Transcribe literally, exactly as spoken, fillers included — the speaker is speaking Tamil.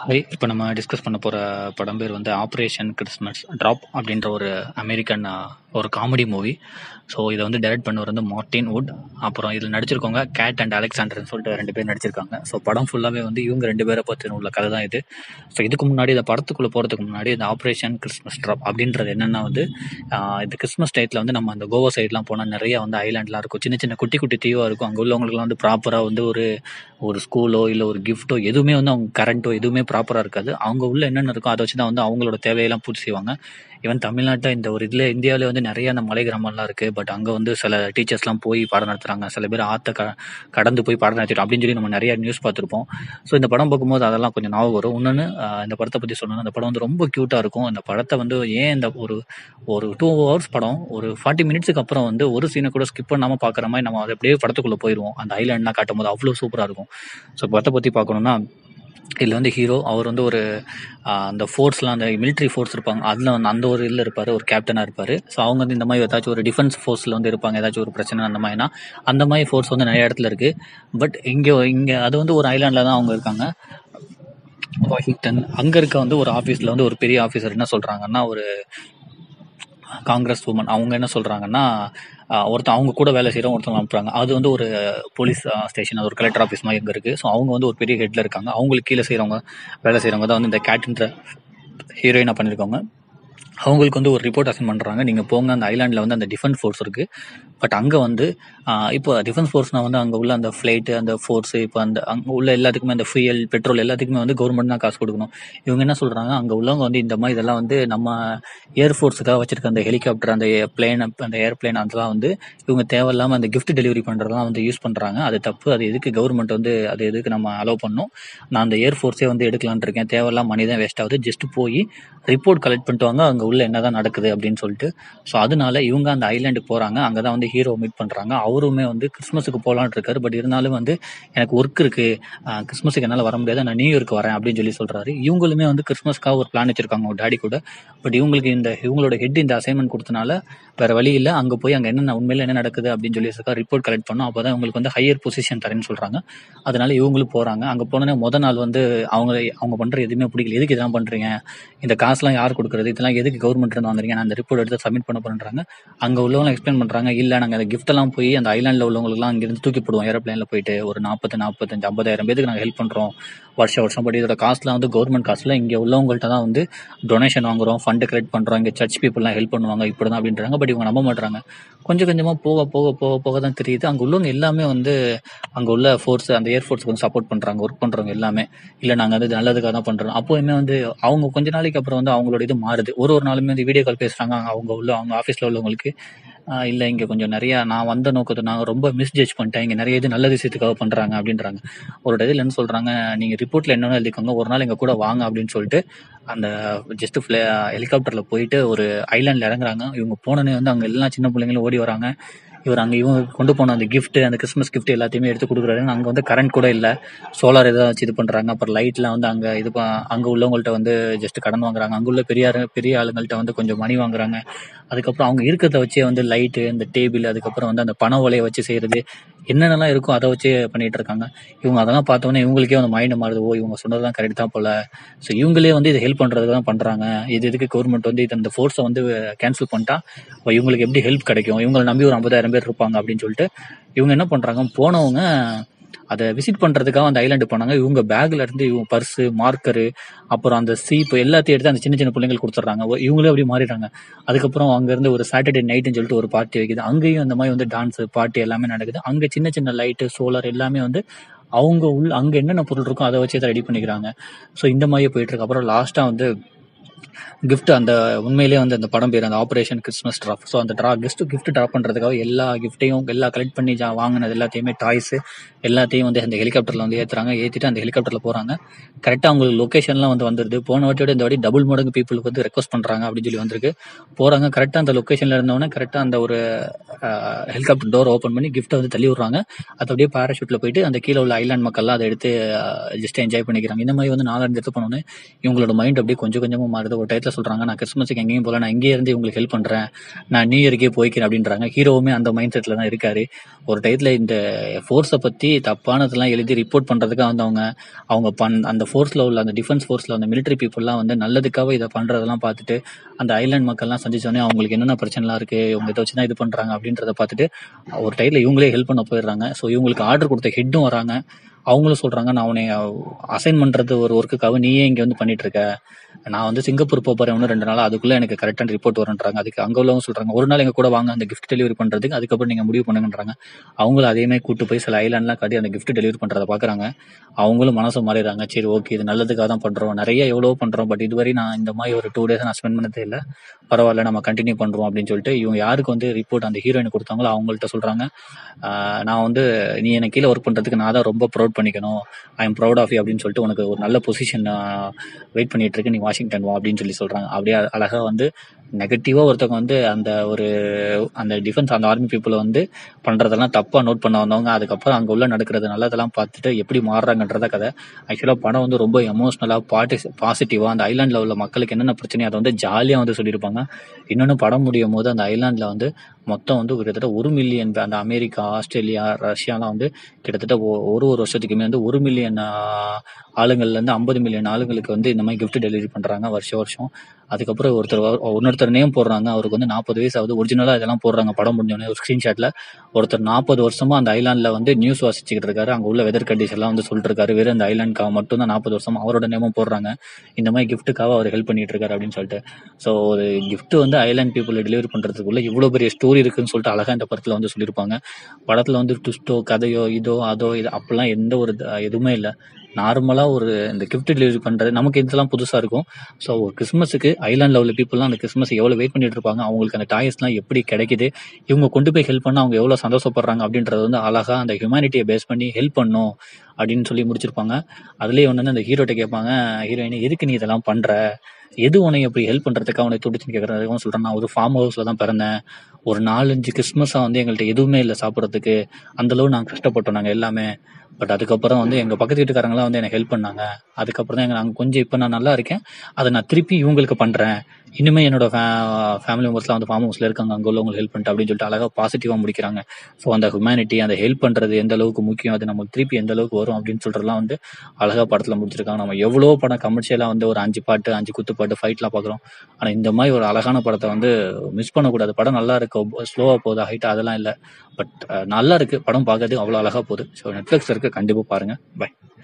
ஹாய். இப்போ நம்ம டிஸ்கஸ் பண்ண போகிற படம் பேர் வந்து ஆப்ரேஷன் கிறிஸ்மஸ் ட்ராப் அப்படின்ற ஒரு அமெரிக்கன் ஒரு காமெடி மூவி. ஸோ இதை வந்து டைரக்ட் பண்ணவர் வந்து மார்ட்டின் வுட். அப்புறம் இதில் நடிச்சிருக்கவங்க கேட் அண்ட் அலெக்சாண்டர்னு சொல்லிட்டு ரெண்டு பேர் நடிச்சிருக்காங்க. ஸோ படம் ஃபுல்லாகவே வந்து இவங்க ரெண்டு பேரை பற்றி உள்ள கதை தான் இது. ஸோ இதுக்கு முன்னாடி இந்த படத்துக்குள்ளே போகிறதுக்கு முன்னாடி இந்த ஆப்ரேஷன் கிறிஸ்மஸ் ட்ராப் அப்படின்றது என்னென்னா வந்து இந்த கிறிஸ்மஸ் டயத்தில் வந்து நம்ம அந்த கோவா சைட்லாம் போனால் நிறைய வந்து ஐலாண்ட்லாம் இருக்கும், சின்ன சின்ன குட்டி குட்டி தீவாக இருக்கும். அங்கே உள்ளவங்களுக்குலாம் வந்து ப்ராப்பராக வந்து ஒரு ஒரு ஸ்கூலோ இல்லை ஒரு கிஃப்ட்டோ எதுவுமே வந்து அவங்க கரண்ட்டோ எதுவுமே ப்ராப்பராக இருக்காது. அவங்க உள்ள என்னென்ன இருக்கோ அதை வச்சு தான் வந்து அவங்களோட தேவையெல்லாம் பூர்த்தி செய்வாங்க. ஈவன் தமிழ்நாட்டில் இந்த ஒரு இதில் இந்தியாவிலே வந்து நிறைய அந்த மலை கிராமம்லாம் இருக்குது. பட் அங்கே வந்து சில டீச்சர்ஸ்லாம் போய் பாடம் நடத்துகிறாங்க, சில பேர் ஆற்ற க கடந்து போய் பாடம் நடத்திட்டோம் அப்படின்னு சொல்லி நம்ம நிறைய நியூஸ் பார்த்துருப்போம். ஸோ இந்த படம் பார்க்கும்போது அதெல்லாம் கொஞ்சம் ஞாபகம் வரும். இன்னொன்று இந்த படத்தை பற்றி சொன்னோன்னா, அந்த படம் வந்து ரொம்ப க்யூட்டாக இருக்கும். அந்த படத்தை வந்து ஏன் இந்த ஒரு ஒரு டூ ஹவர்ஸ் படம் ஒரு ஃபார்ட்டி மினிட்ஸுக்கு அப்புறம் வந்து ஒரு சீனை கூட ஸ்கிப் பண்ணாமல் பார்க்குற மாதிரி நம்ம அதை அப்படியே படத்துக்குள்ளே போயிடுவோம். அந்த ஐலாண்ட்லாம் காட்டும் போது அவ்வளோ சூப்பராக இருக்கும். ஸோ படத்தை பற்றி பார்க்கணுன்னா, இதில் வந்து ஹீரோ அவர் வந்து ஒரு அந்த ஃபோர்ஸ்லாம் அந்த மிலிட்ரி ஃபோர்ஸ் இருப்பாங்க, அதில் வந்து அந்த ஒரு இதில் இருப்பார், ஒரு கேப்டனாக இருப்பார். ஸோ அவங்க வந்து இந்த மாதிரி ஏதாச்சும் ஒரு டிஃபென்ஸ் ஃபோர்ஸில் வந்து இருப்பாங்க, ஏதாச்சும் ஒரு பிரச்சனை அந்த மாதிரினா அந்த மாதிரி ஃபோர்ஸ் வந்து நிறைய இடத்துல இருக்குது. பட் இங்கே இங்கே அது வந்து ஒரு ஐலாண்டில் தான் அவங்க இருக்காங்க, வாஷிங்டன். அங்கே இருக்க வந்து ஒரு ஆஃபீஸில் வந்து ஒரு பெரிய ஆஃபீஸர் என்ன சொல்கிறாங்கன்னா, ஒரு காங்கிரஸ் உமன் அவங்க என்ன சொல்கிறாங்கன்னா, ஒருத்தன் அவங்க கூட வேலை செய்கிறவங்க ஒருத்தவங்க அனுப்புறாங்க. அது வந்து ஒரு போலீஸ் ஸ்டேஷன், அது ஒரு கலெக்டர் ஆஃபீஸ் மாதிரி இங்கே இருக்குது. ஸோ அவங்க வந்து ஒரு பெரிய ஹெட்டில் இருக்காங்க. அவங்களுக்கு கீழே செய்கிறவங்க வேலை செய்கிறவங்க தான் வந்து இந்த கேட்ன்ற ஹீரோயினாக பண்ணியிருக்காங்க. அவங்களுக்கு வந்து ஒரு ரிப்போர்ட் அசைன் பண்ணுறாங்க, நீங்கள் போங்க அந்த ஐலாண்டில் வந்து அந்த டிஃபென்ஸ் ஃபோர்ஸ் இருக்குது. பட் அங்கே வந்து இப்போ டிஃபென்ஸ் ஃபோர்ஸ்னால் வந்து அங்கே உள்ள அந்த ஃப்ளைட்டு அந்த ஃபோர்ஸு இப்போ அந்த அங்கே உள்ள எல்லாத்துக்குமே அந்த ஃபியல் பெட்ரோல் எல்லாத்துக்குமே வந்து கவர்மெண்ட் தான் காசு கொடுக்கணும். இவங்க என்ன சொல்கிறாங்க, அங்கே உள்ளவங்க வந்து இந்த மாதிரி இதெல்லாம் வந்து நம்ம ஏர்ஃபோர்ஸுக்காக வச்சுருக்க அந்த ஹெலிகாப்டர் அந்த பிளேன் அந்த ஏர்பிளேன் அதெல்லாம் வந்து இவங்க தேவையில்லாமல் அந்த கிஃப்ட் டெலிவரி பண்ணுறதெல்லாம் வந்து யூஸ் பண்ணுறாங்க. அது தப்பு. அது எதுக்கு கவர்மெண்ட் வந்து அது எதுக்கு நம்ம அலோவ் பண்ணணும்? நான் அந்த ஏர்ஃபோர்ஸே வந்து எடுக்கலான் இருக்கேன், தேவையில்லாம மணி தான் வேஸ்ட் ஆகுது, ஜஸ்ட் போய் ரிப்போர்ட் கலெக்ட் பண்ணிட்டு வாங்க அங்கே உள்ள என்ன தான் நடக்குது அப்படின்னு சொல்லிட்டு. ஸோ அதனால இவங்க அந்த ஐலாண்டுக்கு போகிறாங்க. அங்கே தான் வந்து ஹீரோ மீட் பண்ணுறாங்க. அவருமே வந்து கிறிஸ்மஸுக்கு போகலான் இருக்காரு. பட் இருந்தாலும் வந்து எனக்கு ஒர்க் இருக்குது, கிறிஸ்மஸுக்கு என்னால் வர முடியாது, நான் நியூ இயர்க்கு வரேன் அப்படின்னு சொல்லி சொல்கிறாரு. இவங்களுமே வந்து கிறிஸ்மஸ்க்காக ஒரு பிளான் வச்சுருக்காங்க ஒரு டேடி கூட. பட் இவங்களுக்கு இந்த இவங்களோட ஹெட் இந்த அசைன்மெண்ட் கொடுத்தனால வேறு வழி இல்லை, அங்கே போய் அங்கே என்ன உண்மையில் என்ன நடக்குது அப்படின்னு சொல்லி இருக்கா ரிப்போர்ட் கலெக்ட் பண்ணோம். அப்போ தான் இவங்களுக்கு வந்து ஹையர் பொசிஷன் தரேன்னு சொல்கிறாங்க. அதனால இவங்களும் போகிறாங்க. அங்கே போனோன்னே மொதல் நாள் வந்து அவங்க அவங்க பண்ணுற எதுவுமே பிடிக்கல. எதுக்கு இதெல்லாம் பண்ணுறீங்க, இந்த காசுலாம் யார் கொடுக்குறது, இதெல்லாம் எதுக்கு கவர்மெண்ட் இருந்து வந்துறீங்க, நான் அந்த ரிப்போர்ட் எடுத்து சப்மிட் பண்ண பண்ணுறாங்க. அங்கே உள்ளவங்க எக்ஸ்பிளைன் பண்ணுறாங்க, இல்லை நாங்கள் அந்த கிஃப்டெல்லாம் போய் அந்த ஐலாண்டில் உள்ளவங்களுக்குலாம் அங்கேருந்து தூக்கி போடுவோம், ஏரோப்ளைனில் போயிட்டு ஒரு நாற்பது நாற்பத்தஞ்சு ஐம்பதாயிரம் பேருக்கு நாங்கள் ஹெல்ப் பண்ணுறோம் வருஷம் வருஷம். பட் இதோட காசுலாம் வந்து கவர்மெண்ட் காசில் இங்கே உள்ளவங்கள்ட்ட தான் வந்து டொனேஷன் வாங்குறோம், ஃபண்டு கலெக்ட் பண்ணுறோம், இங்கே சர்ச் பீப்புளெலாம் ஹெல்ப் பண்ணுவாங்க, இப்படி தான் அப்படின்றாங்க. பட் இவங்க நம்ப மாட்டுறாங்க. கொஞ்சம் கொஞ்சமாக போக போக போக போக தான் தெரியுது அங்கே உள்ளவங்க எல்லாமே வந்து அங்கே உள்ள ஃபோர்ஸ் அந்த ஏர்ஃபோர்ஸுக்கு வந்து சப்போர்ட் பண்ணுறாங்க, ஒர்க் பண்ணுறவங்க எல்லாமே. இல்லை நாங்கள் வந்து நல்லதுக்காக தான் பண்ணுறோம். அப்போயுமே வந்து அவங்க கொஞ்ச நாளைக்கு அப்புறம் வந்து அவங்களோட இது மாறுது. ஒரு ஒரு நாளுமே வந்து வீடியோ கால் பேசுகிறாங்க அவங்க உள்ள அவங்க ஆஃபீஸில் உள்ளவங்களுக்கு. இல்லை இங்கே கொஞ்சம் நிறையா நான் வந்த நோக்கத்தை நான் ரொம்ப மிஸ்ஜட்ஜ் பண்ணிட்டேன், இங்கே நிறைய இது நல்ல விஷயத்துக்காக பண்ணுறாங்க அப்படின்றாங்க. ஒரு இதில் என்ன சொல்கிறாங்க, நீங்கள் ரிப்போர்ட்டில் என்னென்ன எழுதிக்கோங்க, ஒரு நாள் எங்கள் கூட வாங்க அப்படின்னு சொல்லிட்டு அந்த ஜஸ்ட் ஃப்ளே ஹெலிகாப்டரில் போயிட்டு ஒரு ஐலாண்டில் இறங்குறாங்க. இவங்க போனோன்னே வந்து அங்கே எல்லாம் சின்ன பிள்ளைங்களும் ஓடி வராங்க. இவர் அங்கே இவங்க கொண்டு போன அந்த கிஃப்ட்டு அந்த கிறிஸ்மஸ் கிஃப்ட் எல்லாத்தையுமே எடுத்து கொடுக்குறாரு. அங்கே வந்து கரண்ட் கூட இல்லை, சோலார் எதாவது வச்சு இது பண்ணுறாங்க. அப்புறம் லைட்லாம் வந்து அங்கே இது அங்கே உள்ளவங்கள்ட்ட வந்து ஜஸ்ட் கடன் வாங்குறாங்க. அங்கே உள்ள பெரிய பெரிய ஆளுங்கள்ட்ட வந்து கொஞ்சம் மணி வாங்குறாங்க. அதுக்கப்புறம் அவங்க இருக்கிறத வச்சே வந்து லைட்டு அந்த டேபிள் அதுக்கப்புறம் வந்து அந்த பண ஓலையை வச்சு செய்கிறது என்னென்னலாம் இருக்கோ அதை வச்சு பண்ணிகிட்டு இருக்காங்க. இவங்க அதெல்லாம் பார்த்தோன்னே இவங்களுக்கே வந்து மைண்டு மாறுது, ஓ இவங்க சொன்னதெல்லாம் கரெக்ட் தான் போல். ஸோ இவங்களே வந்து இதை ஹெல்ப் பண்ணுறதுக்கு தான் பண்ணுறாங்க. இது எதுக்கு கவர்மெண்ட் வந்து இது அந்த ஃபோர்ஸை வந்து கேன்சல் பண்ணிட்டா இவங்களுக்கு எப்படி ஹெல்ப் கிடைக்கும், இவங்களை நம்பி ஒரு ஐம்பதாயிரம் பேர் இருப்பாங்க அப்படின்னு சொல்லிட்டு இவங்க என்ன பண்ணுறாங்க, போனவங்க அதை விசிட் பண்ணுறதுக்காக அந்த ஐலாண்டு போனாங்க. இவங்க பேக்கில் இருந்து இவங்க பர்ஸு மார்க்கரு அப்புறம் அந்த சீப்பு எல்லாத்தையும் எடுத்து அந்த சின்ன சின்ன பிள்ளைங்களுக்கு கொடுத்துட்றாங்க. இவங்களே அப்படி மாறிடுறாங்க. அதுக்கப்புறம் அங்கேருந்து ஒரு சாட்டர்டே நைட்டுன்னு சொல்லிட்டு ஒரு பார்ட்டி வைக்குது. அங்கேயும் அந்த மாதிரி வந்து டான்ஸு பார்ட்டி எல்லாமே நடக்குது. அங்கே சின்ன சின்ன லைட்டு சோலார் எல்லாமே வந்து அவங்க உள்ள அங்கே என்னென்ன பொருள் இருக்கோ அதை வச்சு தான் ரெடி பண்ணிக்கிறாங்க. ஸோ இந்த மாதிரியே போயிட்டுருக்கு. அப்புறம் லாஸ்ட்டாக வந்து கிஃப்ட் அந்த உண்மையிலேயே வந்து அந்த படம் பேர் அந்த ஆப்ரேஷன் கிறிஸ்மஸ் ட்ராப். ஸோ அந்த ட்ரா கிஃப்ட் கிஃப்ட் ட்ராப் பண்ணுறதுக்காக எல்லா கிஃப்ட்டையும் எல்லாம் கலெக்ட் பண்ணி ஜா வாங்கினது எல்லாத்தையுமே டாய்ஸு எல்லாத்தையும் வந்து அந்த ஹெலிகாப்டரில் வந்து ஏற்றுறாங்க. ஏற்றிட்டு அந்த ஹெலிகாப்டரில் போகிறாங்க. கரெக்டாக அவங்களுக்கு லொக்கேஷன்லாம் வந்து வந்துடுது. போன வாட்டியோட இந்த வாட்டி டபுள் மடங்கு பீப்புளுக்கு வந்து ரெக்வஸ்ட் பண்ணுறாங்க அப்படின்னு சொல்லி வந்திருக்கு. போகிறாங்க கரெக்டாக அந்த லொக்கேஷனில் இருந்தவொடனே கரெக்டாக அந்த ஒரு ஹெலிகாப்டர் டோர் ஓப்பன் பண்ணி கிஃப்ட்டை வந்து தள்ளி விட்றாங்க. அது அப்படியே பேராஷூட்டில் போயிட்டு அந்த கீழே உள்ள ஐலாண்ட் மக்கள்லாம் அதை எடுத்து ஜஸ்ட் என்ஜாய் பண்ணிக்கிறாங்க. இந்த மாதிரி வந்து நாலஞ்சு எடுத்து பண்ணோன்னே இவங்களோட மைண்ட் அப்படியே கொஞ்சம் கொஞ்சமாக மாறுது. மாறுது. ஒரு டயத்தில் சொல்கிறாங்க, நான் கிறிஸ்மஸுக்கு எங்கேயும் போகல, நான் இங்கே இருந்து உங்களுக்கு ஹெல்ப் பண்ணுறேன், நான் நியூ இயருக்கே போய்க்கிறேன் அப்படின்றாங்க. ஹீரோவுமே அந்த மைண்ட் செட்டில் தான் இருக்காரு. ஒரு டயத்தில் இந்த ஃபோர்ஸை பற்றி தப்பானதெல்லாம் எழுதி ரிப்போர்ட் பண்ணுறதுக்காக வந்தவங்க, அவங்க பண் அந்த ஃபோர்ஸில் உள்ள அந்த டிஃபென்ஸ் ஃபோர்ஸில் அந்த மிலிட்ரி பீப்புளெலாம் வந்து நல்லதுக்காக இதை பண்ணுறதெல்லாம் பார்த்துட்டு அந்த ஐலாண்ட் மக்கள்லாம் சந்திச்சோடனே அவங்களுக்கு என்னென்ன பிரச்சனைலாம் இருக்குது, இவங்க இதை வச்சு தான் இது பண்ணுறாங்க அப்படின்றத பார்த்துட்டு ஒரு டைத்தில் இவங்களே ஹெல்ப் பண்ண போயிடுறாங்க. ஸோ இவங்களுக்கு ஆர்டர் கொடுத்த ஹெட்டும் வராங்க. அவங்களும் சொல்கிறாங்க, நான் உன்னை அசைன் பண்ணுறது ஒரு ஒர்க்குக்காக நீயே இங்கே வந்து பண்ணிட்டு இருக்க, நான் வந்து சிங்கப்பூர் போக போகிறேன் இன்னும் ரெண்டு நாள், அதுக்குள்ளே எனக்கு கரெக்டான ரிப்போர்ட் வரும்ன்றாங்க. அதுக்கு அங்கே உள்ளவங்க சொல்கிறாங்க, ஒரு நாள் எங்கள் கூட வாங்க அந்த கிஃப்ட் டெலிவரி பண்ணுறதுக்கு, அதுக்கப்புறம் நீங்கள் முடிவு பண்ணுங்கன்றாங்க. அவங்களும் அதேமாதிரி கூட்டு போய் சில ஐலாண்ட்லாம் காட்டி அந்த கிஃப்ட் டெலிவரி பண்ணுறதை பார்க்குறாங்க. அவங்களும் மனசு மாறிடுறாங்க. சரி ஓகே, இது நல்லதுக்காக தான் பண்ணுறோம், நிறைய எவ்வளோ பண்ணுறோம், பட் இதுவரை நான் இந்த மாதிரி ஒரு டூ டேஸ் நான் ஸ்பெண்ட் பண்ணதே இல்லை, பரவாயில்ல நம்ம கண்டினியூ பண்ணுறோம் அப்படின்னு சொல்லிட்டு இவங்க யாருக்கு வந்து ரிப்போர்ட் அந்த ஹீரோயின் கொடுத்தாங்களோ அவங்கள்ட்ட சொல்கிறாங்க, நான் வந்து நீ எனக்கு கீழே ஒர்க் பண்ணுறதுக்கு நான் தான் ரொம்ப ப்ரௌட் பண்ணிக்கணும், I am proud of you அப்படின்னு சொல்லிட்டு உனக்கு ஒரு நல்ல பொசிஷன் வெயிட் பண்ணிட்டு இருக்கு, நீ வாஷிங்டன் வா அப்படின்னு சொல்லி சொல்கிறாங்க. அப்படியே அழகாக வந்து நெகட்டிவாக ஒருத்தவங்க வந்து அந்த ஒரு அந்த டிஃபென்ஸ் அந்த ஆர்மி பீப்புளை வந்து பண்ணுறதெல்லாம் தப்பாக நோட் பண்ண வந்தவங்க அதுக்கப்புறம் அங்கே உள்ள நடக்கிறது நல்லதெல்லாம் பார்த்துட்டு எப்படி மாறுறாங்கன்றத கதை. ஆக்சுவலாக படம் வந்து ரொம்ப எமோஷ்னலாக பாட்டி பாசிட்டிவாக அந்த ஐலாண்டில் உள்ள மக்களுக்கு என்னென்ன பிரச்சனையோ அதை வந்து ஜாலியாக வந்து சொல்லியிருப்பாங்க. இன்னொன்று படம் முடியும் போது அந்த ஐலாண்டில் வந்து மொத்தம் வந்து கிட்டத்தட்ட ஒரு மில்லியன் அந்த அமெரிக்கா, ஆஸ்திரேலியா, ரஷ்யாலாம் வந்து கிட்டத்தட்ட ஒரு ஒரு வருஷத்துக்குமே வந்து ஒரு மில்லியன் ஆளுங்கள்லேருந்து ஐம்பது மில்லியன் ஆளுங்களுக்கு வந்து இந்த மாதிரி கிஃப்ட் டெலிவரி பண்ணுறாங்க வருஷம் வருஷம். அதுக்கப்புறம் ஒருத்தர் இன்னொருத்தர் நேம் போடுறாங்க, அவருக்கு வந்து நாற்பது வயசு ஆகுது, ஒரிஜினலாக இதெல்லாம் போடுறாங்க படம் முடிஞ்சோடனே ஒரு ஸ்க்ரீன்ஷாட்டில். ஒருத்தர் நாற்பது வருஷமா அந்த ஐலாண்டில் வந்து நியூஸ் வாசிச்சுக்கிட்டு இருக்காரு, அங்கே உள்ள வெதர் கண்டிஷன்லாம் வந்து சொல்லிட்டு இருக்காரு, வெறும் அந்த ஐலாண்டுக்காக மட்டும் தான் நாற்பது வருஷமா அவரோட நேமும் போடுறாங்க, இந்த மாதிரி கிஃப்ட்டுக்காக அவர் ஹெல்ப் பண்ணிட்டு இருக்காரு அப்படின்னு சொல்லிட்டு. ஸோ ஒரு கிஃப்ட் வந்து ஐலாண்ட் பீப்புளை டெலிவரி பண்ணுறதுக்குள்ள இவ்வளோ பெரிய ஸ்டோரி இருக்குன்னு சொல்லிட்டு அழகாக இந்த படத்தில் வந்து சொல்லியிருப்பாங்க. படத்தில் வந்து ட்விஸ்ட்டோ கதையோ இதோ அதோ இது அப்படிலாம் எந்த ஒரு எதுவுமே இல்லை. நார்மலாக ஒரு இந்த கிஃப்ட் டெலிவரி பண்ணுறது நமக்கு இதெல்லாம் புதுசாக இருக்கும். ஸோ ஒரு கிறிஸ்மஸுக்கு ஐலாண்டில் உள்ள பீப்புளெலாம் அந்த கிறிஸ்மஸ் எவ்வளோ வெயிட் பண்ணிட்டு இருப்பாங்க, அவங்களுக்கு அந்த டாய்ஸ்லாம் எப்படி கிடைக்குது, இவங்க கொண்டு போய் ஹெல்ப் பண்ணால் அவங்க எவ்வளோ சந்தோஷப்படுறாங்க அப்படின்றது வந்து அழகாக அந்த ஹியூமனிட்டியை பேஸ் பண்ணி ஹெல்ப் பண்ணும் அப்படின்னு சொல்லி முடிச்சிருப்பாங்க. அதுலேயே ஒன்று அந்த ஹீரோட்ட கேட்பாங்க, ஹீரோயினி எதுக்கு நீ இதெல்லாம் பண்ணுற, எது உன்னை எப்படி ஹெல்ப் பண்ணுறதுக்காக உன்னை துடிச்சுன்னு கேட்குறதுக்கும் சொல்கிறேன், நான் ஒரு ஃபார்ம் ஹவுஸில் தான் பிறந்தேன், ஒரு நாலஞ்சு கிறிஸ்மஸாக வந்து எங்கள்கிட்ட எதுவுமே இல்லை சாப்பிட்றதுக்கு, அந்தளவு நாங்கள் கஷ்டப்பட்டோம் நாங்கள் எல்லாமே, பட் அதுக்கப்புறம் வந்து எங்கள் பக்கத்து வீட்டுக்காரங்களாம் வந்து எனக்கு ஹெல்ப் பண்ணாங்க, அதுக்கப்புறம் தான் எங்கள் நாங்கள் கொஞ்சம் இப்போ நான் நல்லா இருக்கேன், அதை நான் திருப்பி இவங்களுக்கு பண்ணுறேன், இனிமேல் என்னோட ஃபே ஃபேமிலி மெம்பர்ஸ்லாம் வந்து ஃபார்ம் ஹவுஸில் இருக்காங்க, அங்கே உள்ளவங்களுக்கு ஹெல்ப் பண்ணிட்டு அப்படின்னு சொல்லிட்டு அழகாக பாசிட்டிவாக முடிக்கிறாங்க. ஸோ அந்த ஹியூமனிட்டி அந்த ஹெல்ப் பண்ணுறது எந்த அளவுக்கு முக்கியம், அது நமக்கு திருப்பி எந்த அளவுக்கு வரும் அப்படின்னு சொல்கிறதுலாம் வந்து அழகாக படத்தில் முடிச்சிருக்காங்க. நம்ம எவ்வளோ படம் கமர்ஷியலாக வந்து ஒரு அஞ்சு பாட்டு அஞ்சு குத்துப்பாட்டு ஃபைட்லாம் பார்க்குறோம், ஆனால் இந்த மாதிரி ஒரு அழகான படத்தை வந்து மிஸ் பண்ணக்கூடாது. படம் நல்லா இருக்கு, ஸ்லோவாக போகுது, ஹைட்டாக அதெல்லாம் இல்லை, பட் நல்லா இருக்குது படம் பார்க்கறதுக்கு அவ்வளோ அழகாக போகுது. ஸோ நெட்ஃப்ளிக்ஸ் இருக்குது, கண்டிப்பாக பாருங்கள். பை.